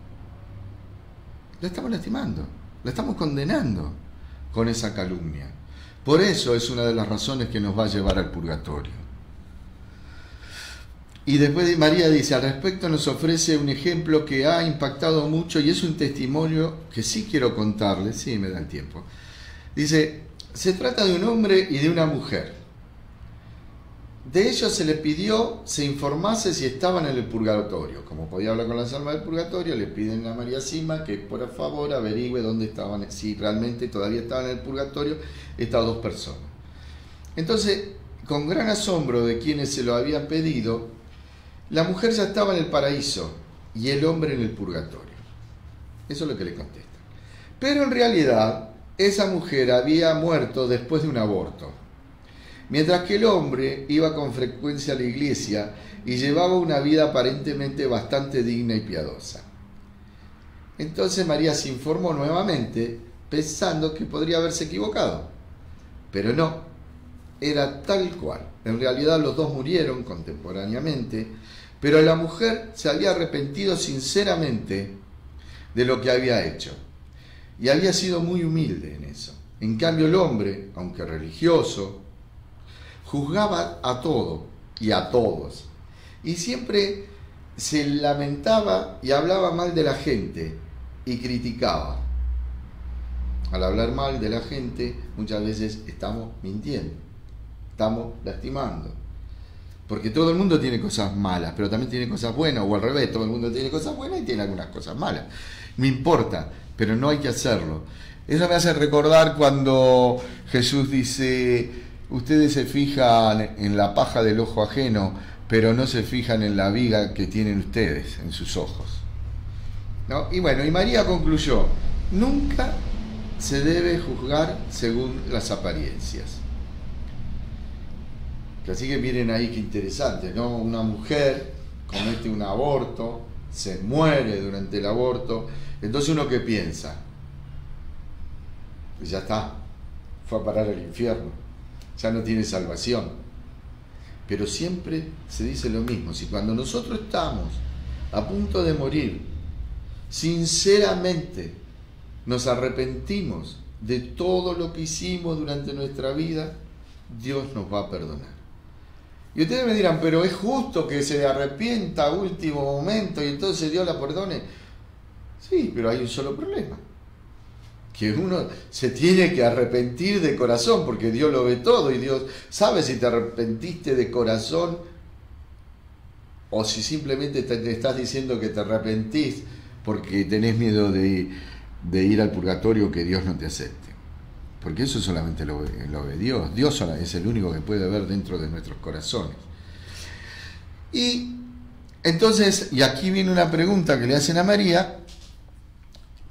La estamos lastimando, la estamos condenando con esa calumnia. Por eso es una de las razones que nos va a llevar al purgatorio. Y después María dice, al respecto nos ofrece un ejemplo que ha impactado mucho y es un testimonio que sí quiero contarles, sí me da el tiempo. Dice, se trata de un hombre y de una mujer. De ellos se le pidió se informase si estaban en el purgatorio. Como podía hablar con las almas del purgatorio, le piden a María Sima que por favor averigüe dónde estaban, si realmente todavía estaban en el purgatorio estas dos personas. Entonces, con gran asombro de quienes se lo habían pedido, la mujer ya estaba en el paraíso y el hombre en el purgatorio. Eso es lo que le contestan. Pero en realidad, esa mujer había muerto después de un aborto. Mientras que el hombre iba con frecuencia a la iglesia y llevaba una vida aparentemente bastante digna y piadosa. Entonces María se informó nuevamente pensando que podría haberse equivocado. Pero no, era tal cual. En realidad los dos murieron contemporáneamente, pero la mujer se había arrepentido sinceramente de lo que había hecho. Y había sido muy humilde en eso. En cambio el hombre, aunque religioso, juzgaba a todo y a todos, y siempre se lamentaba y hablaba mal de la gente y criticaba. Al hablar mal de la gente, muchas veces estamos mintiendo, estamos lastimando, porque todo el mundo tiene cosas malas, pero también tiene cosas buenas, o al revés, todo el mundo tiene cosas buenas y tiene algunas cosas malas. No importa, pero no hay que hacerlo. Eso me hace recordar cuando Jesús dice, ustedes se fijan en la paja del ojo ajeno, pero no se fijan en la viga que tienen ustedes en sus ojos, ¿no? Y bueno, y María concluyó, nunca se debe juzgar según las apariencias. Así que miren ahí qué interesante, ¿no? Una mujer comete un aborto, se muere durante el aborto, entonces uno ¿qué piensa? Pues ya está, fue a parar al infierno, ya no tiene salvación. Pero siempre se dice lo mismo, si cuando nosotros estamos a punto de morir, sinceramente nos arrepentimos de todo lo que hicimos durante nuestra vida, Dios nos va a perdonar. Y ustedes me dirán, pero es justo que se arrepienta a último momento y entonces Dios la perdone. Sí, pero hay un solo problema, que uno se tiene que arrepentir de corazón, porque Dios lo ve todo y Dios sabe si te arrepentiste de corazón o si simplemente te estás diciendo que te arrepentís porque tenés miedo de, de ir al purgatorio, que Dios no te acepte. Porque eso solamente lo ve, lo ve Dios. Dios es el único que puede ver dentro de nuestros corazones. Y entonces, y aquí viene una pregunta que le hacen a María,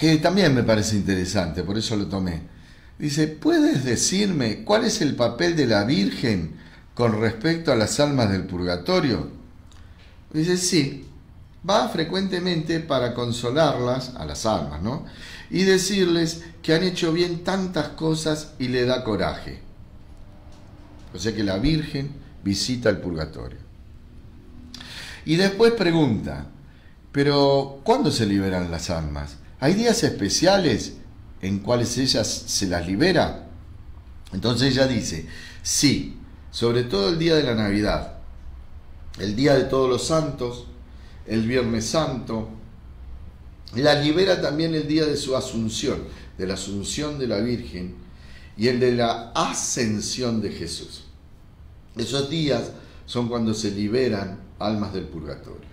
que también me parece interesante, por eso lo tomé. Dice, ¿puedes decirme cuál es el papel de la Virgen con respecto a las almas del purgatorio? Dice, sí, va frecuentemente para consolarlas, a las almas, ¿no? Y decirles que han hecho bien tantas cosas y le da coraje. O sea que la Virgen visita el purgatorio. Y después pregunta, ¿pero cuándo se liberan las almas? ¿Hay días especiales en cuales ellas se las libera? Entonces ella dice, sí, sobre todo el día de la Navidad, el día de todos los santos, el Viernes Santo, la libera también el día de su Asunción, de la Asunción de la Virgen y el de la Ascensión de Jesús. Esos días son cuando se liberan almas del purgatorio.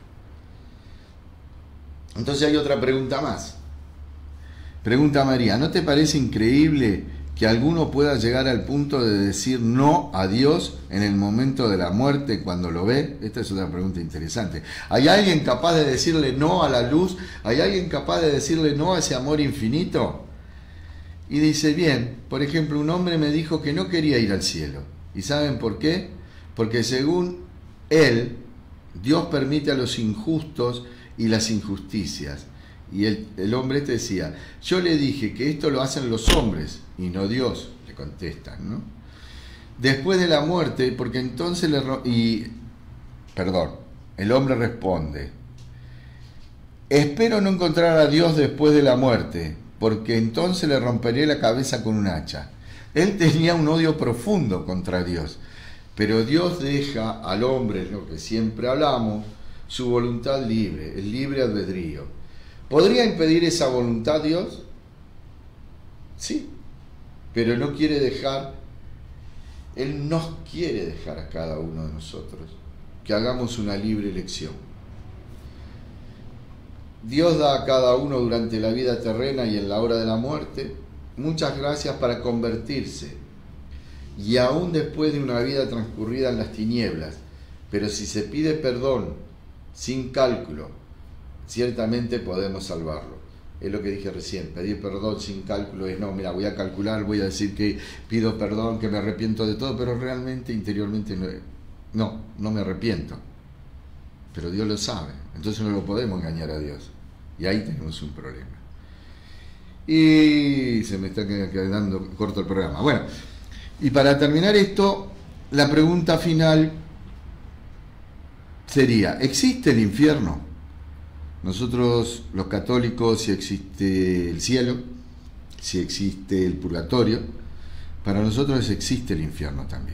Entonces hay otra pregunta más. Pregunta María, ¿no te parece increíble que alguno pueda llegar al punto de decir no a Dios en el momento de la muerte cuando lo ve? Esta es otra pregunta interesante. ¿Hay alguien capaz de decirle no a la luz? ¿Hay alguien capaz de decirle no a ese amor infinito? Y dice, bien, por ejemplo, un hombre me dijo que no quería ir al cielo. ¿Y saben por qué? Porque según él, Dios permite a los injustos y las injusticias. Y el, el hombre este decía, yo le dije que esto lo hacen los hombres y no Dios, le contestan, ¿no? Después de la muerte, porque entonces le... Y, perdón, el hombre responde, espero no encontrar a Dios después de la muerte, porque entonces le romperé la cabeza con un hacha. Él tenía un odio profundo contra Dios, pero Dios deja al hombre, lo que siempre hablamos, su voluntad libre, el libre albedrío. ¿Podría impedir esa voluntad Dios? Sí, pero no quiere dejar, Él nos quiere dejar a cada uno de nosotros que hagamos una libre elección. Dios da a cada uno durante la vida terrena y en la hora de la muerte muchas gracias para convertirse, y aún después de una vida transcurrida en las tinieblas, pero si se pide perdón sin cálculo, ciertamente podemos salvarlo. Es lo que dije recién, pedir perdón sin cálculo es, no, mira, voy a calcular, voy a decir que pido perdón, que me arrepiento de todo, pero realmente interiormente no, no, no me arrepiento. Pero Dios lo sabe, entonces no lo podemos engañar a Dios. Y ahí tenemos un problema. Y se me está quedando corto el programa. Bueno, y para terminar esto, la pregunta final sería, ¿existe el infierno? Nosotros los católicos, si existe el cielo, si existe el purgatorio, para nosotros existe el infierno también.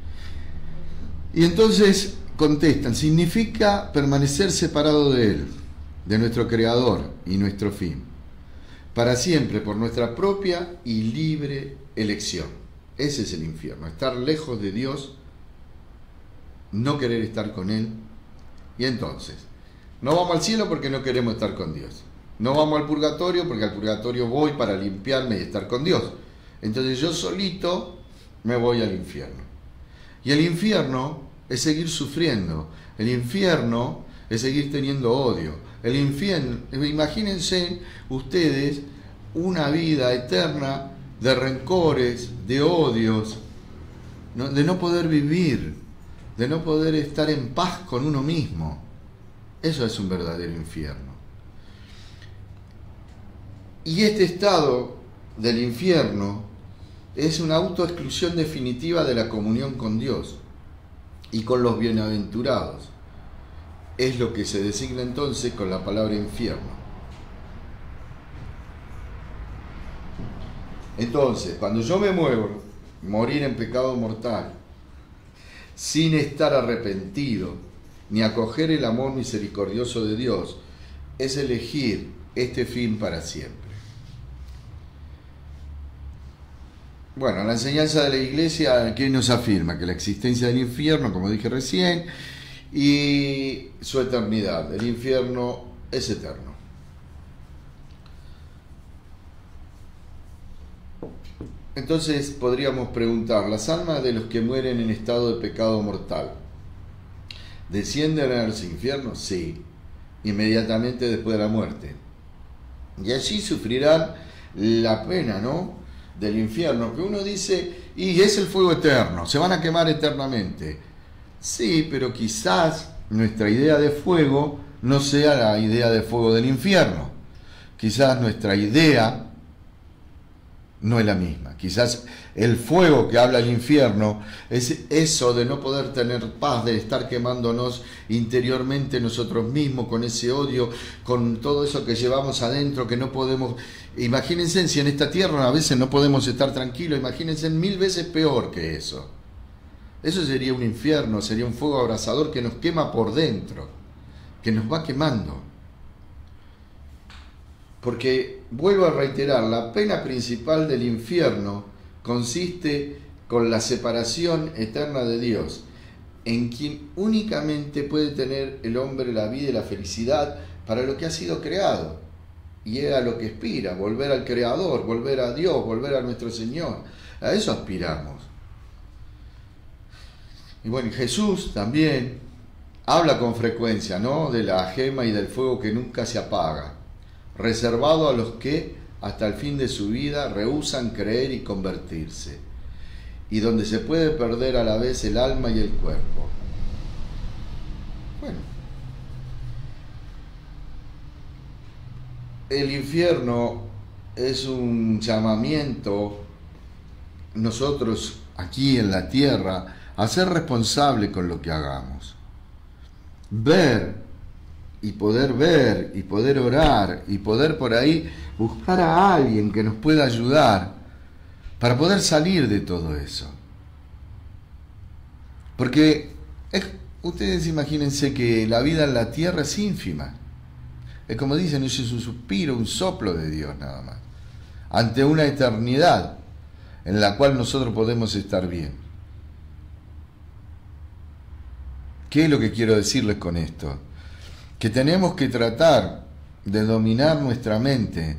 Y entonces contestan, significa permanecer separado de Él, de nuestro Creador y nuestro fin, para siempre por nuestra propia y libre elección. Ese es el infierno, estar lejos de Dios, no querer estar con Él. Y entonces, no vamos al cielo porque no queremos estar con Dios. No vamos al purgatorio porque al purgatorio voy para limpiarme y estar con Dios. Entonces yo solito me voy al infierno. Y el infierno es seguir sufriendo. El infierno es seguir teniendo odio. El infierno, imagínense ustedes una vida eterna de rencores, de odios, ¿no? De no poder vivir, de no poder estar en paz con uno mismo. Eso es un verdadero infierno. Y este estado del infierno es una autoexclusión definitiva de la comunión con Dios y con los bienaventurados. Es lo que se designa entonces con la palabra infierno. Entonces, cuando yo me muevo, morir en pecado mortal, sin estar arrepentido, ni acoger el amor misericordioso de Dios, es elegir este fin para siempre. Bueno, la enseñanza de la Iglesia, ¿qué nos afirma? Que la existencia del infierno, como dije recién, y su eternidad. El infierno es eterno. Entonces podríamos preguntar, ¿las almas de los que mueren en estado de pecado mortal descienden a los infiernos? Sí, inmediatamente después de la muerte. y allí sufrirán la pena, ¿no?, del infierno, que uno dice, y es el fuego eterno, se van a quemar eternamente. Sí, pero quizás nuestra idea de fuego no sea la idea de fuego del infierno. Quizás nuestra idea no es la misma. Quizás el fuego que habla el infierno es eso de no poder tener paz, de estar quemándonos interiormente nosotros mismos con ese odio, con todo eso que llevamos adentro, que no podemos... Imagínense si en esta tierra a veces no podemos estar tranquilos, imagínense mil veces peor que eso. Eso sería un infierno, sería un fuego abrasador que nos quema por dentro, que nos va quemando. Porque, vuelvo a reiterar, la pena principal del infierno consiste con la separación eterna de Dios, en quien únicamente puede tener el hombre la vida y la felicidad para lo que ha sido creado. Y es a lo que aspira, volver al Creador, volver a Dios, volver a nuestro Señor. A eso aspiramos. Y bueno, Jesús también habla con frecuencia, ¿no?, de la gema y del fuego que nunca se apaga, reservado a los que hasta el fin de su vida rehúsan creer y convertirse, y donde se puede perder a la vez el alma y el cuerpo. Bueno, el infierno es un llamamiento, nosotros aquí en la tierra, a ser responsable con lo que hagamos. Ver y poder ver y poder orar y poder por ahí buscar a alguien que nos pueda ayudar para poder salir de todo eso. Porque es, ustedes imagínense que la vida en la tierra es ínfima. Es como dicen, es un suspiro, un soplo de Dios nada más, ante una eternidad en la cual nosotros podemos estar bien. ¿Qué es lo que quiero decirles con esto? Que tenemos que tratar de dominar nuestra mente,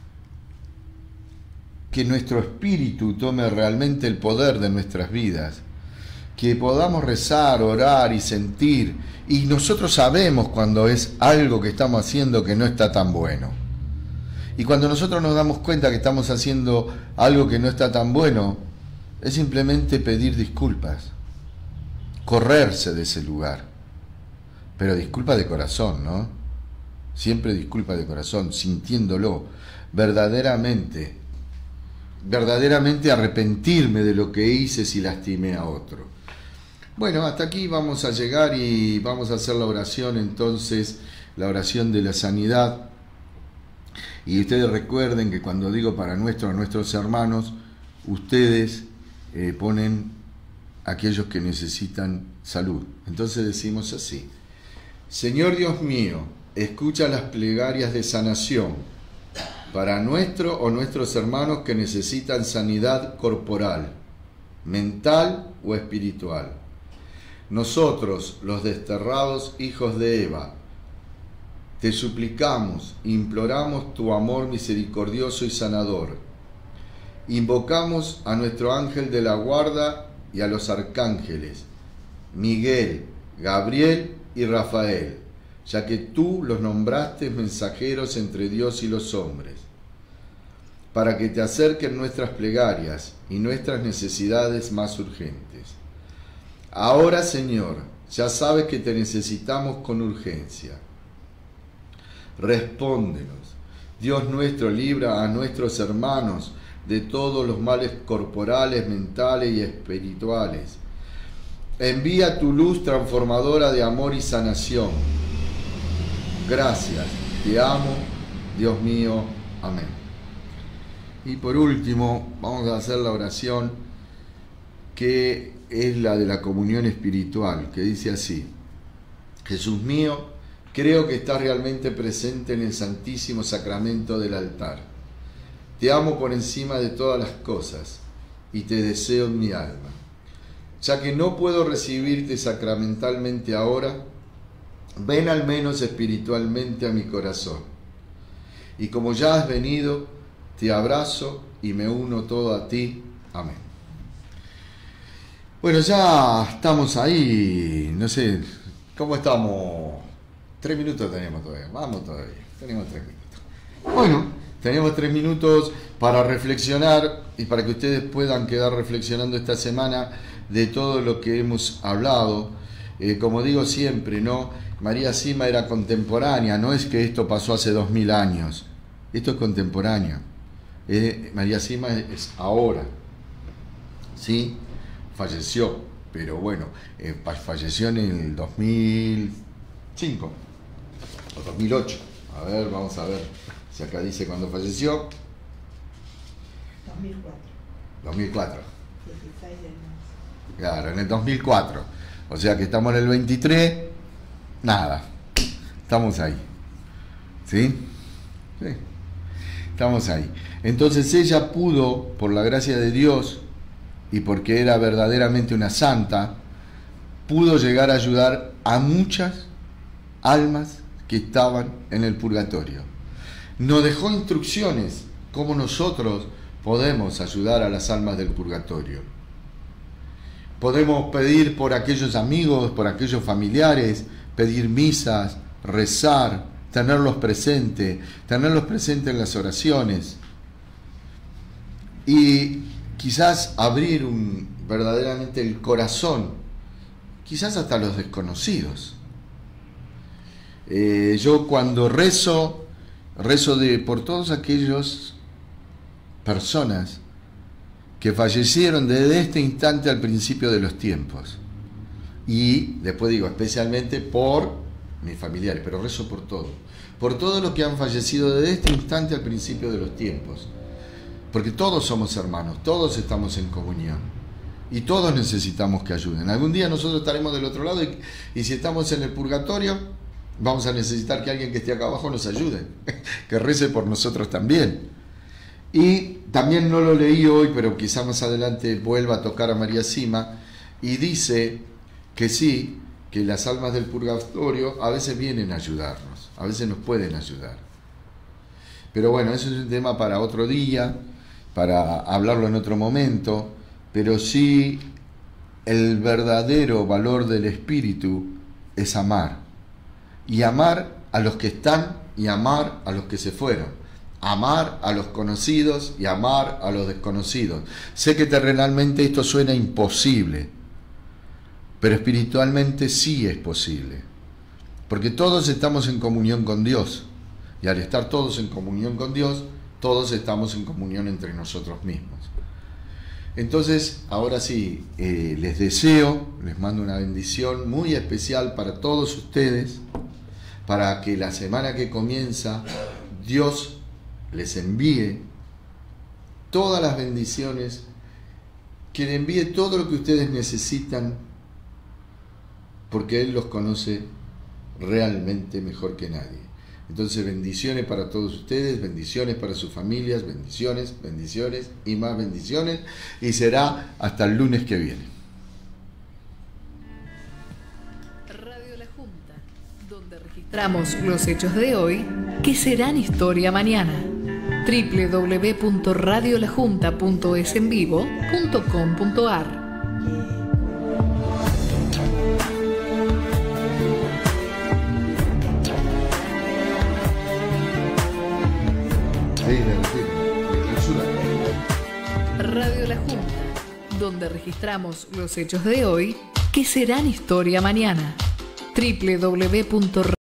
que nuestro espíritu tome realmente el poder de nuestras vidas, que podamos rezar, orar y sentir, y nosotros sabemos cuando es algo que estamos haciendo que no está tan bueno. Y cuando nosotros nos damos cuenta que estamos haciendo algo que no está tan bueno, es simplemente pedir disculpas, correrse de ese lugar, pero disculpa de corazón, ¿no? Siempre disculpa de corazón, sintiéndolo, verdaderamente, verdaderamente arrepentirme de lo que hice si lastimé a otro. Bueno, hasta aquí vamos a llegar y vamos a hacer la oración, entonces, la oración de la sanidad. Y ustedes recuerden que cuando digo para nuestros, nuestros hermanos, ustedes eh, ponen aquellos que necesitan salud. Entonces decimos así: Señor Dios mío, escucha las plegarias de sanación para nuestro o nuestros hermanos que necesitan sanidad corporal, mental o espiritual. Nosotros, los desterrados hijos de Eva, te suplicamos, imploramos tu amor misericordioso y sanador. Invocamos a nuestro ángel de la guarda y a los arcángeles, Miguel, Gabriel y Rafael, ya que tú los nombraste mensajeros entre Dios y los hombres, para que te acerquen nuestras plegarias y nuestras necesidades más urgentes. Ahora, Señor, ya sabes que te necesitamos con urgencia. Respóndenos. Dios nuestro, libra a nuestros hermanos de todos los males corporales, mentales y espirituales. Envía tu luz transformadora de amor y sanación. Gracias, te amo, Dios mío. Amén. Y por último, vamos a hacer la oración que es la de la comunión espiritual, que dice así: Jesús mío, creo que estás realmente presente en el Santísimo Sacramento del altar. Te amo por encima de todas las cosas y te deseo en mi alma. Ya que no puedo recibirte sacramentalmente ahora, ven al menos espiritualmente a mi corazón. Y como ya has venido, te abrazo y me uno todo a ti. Amén. Bueno, ya estamos ahí. No sé, ¿cómo estamos? Tres minutos tenemos todavía. Vamos todavía. Tenemos tres minutos. Bueno, tenemos tres minutos para reflexionar y para que ustedes puedan quedar reflexionando esta semana de todo lo que hemos hablado. Eh, como digo siempre, ¿no? María Sima era contemporánea, no es que esto pasó hace dos mil años, esto es contemporáneo. Eh, María Sima es, es ahora, ¿sí? Falleció, pero bueno, eh, falleció en el dos mil cinco o dos mil ocho. A ver, vamos a ver si acá dice cuándo falleció. dos mil cuatro. dos mil cuatro. dieciséis de marzo. Claro, en el dos mil cuatro. O sea que estamos en el veintitrés. Nada. Estamos ahí. ¿Sí? Sí. Estamos ahí. Entonces ella pudo, por la gracia de Dios y porque era verdaderamente una santa, pudo llegar a ayudar a muchas almas que estaban en el purgatorio. Nos dejó instrucciones cómo nosotros podemos ayudar a las almas del purgatorio. Podemos pedir por aquellos amigos, por aquellos familiares, pedir misas, rezar, tenerlos presentes, tenerlos presentes en las oraciones y quizás abrir un, verdaderamente el corazón, quizás hasta los desconocidos. Eh, yo cuando rezo, rezo de, por todos aquellos personas que fallecieron desde este instante al principio de los tiempos. Y después digo, especialmente por mis familiares, pero rezo por todo. Por todos los que han fallecido desde este instante al principio de los tiempos. Porque todos somos hermanos, todos estamos en comunión. Y todos necesitamos que ayuden. Algún día nosotros estaremos del otro lado y, y si estamos en el purgatorio, vamos a necesitar que alguien que esté acá abajo nos ayude. Que rece por nosotros también. Y también no lo leí hoy, pero quizá más adelante vuelva a tocar a María Sima, y dice que sí, que las almas del purgatorio a veces vienen a ayudarnos, a veces nos pueden ayudar. Pero bueno, eso es un tema para otro día, para hablarlo en otro momento, pero sí el verdadero valor del espíritu es amar, y amar a los que están y amar a los que se fueron. Amar a los conocidos y amar a los desconocidos. Sé que terrenalmente esto suena imposible, pero espiritualmente sí es posible. Porque todos estamos en comunión con Dios. Y al estar todos en comunión con Dios, todos estamos en comunión entre nosotros mismos. Entonces, ahora sí, eh, les deseo, les mando una bendición muy especial para todos ustedes, para que la semana que comienza, Dios les envíe todas las bendiciones, que le envíe todo lo que ustedes necesitan, porque Él los conoce realmente mejor que nadie. Entonces, bendiciones para todos ustedes, bendiciones para sus familias, bendiciones, bendiciones y más bendiciones, y será hasta el lunes que viene. Radio La Junta, donde registramos los hechos de hoy que serán historia mañana. doble u doble u doble u punto radio la junta punto es en vivo punto com punto a r. Radio La Junta, donde registramos los hechos de hoy que serán historia mañana. doble u doble u doble u punto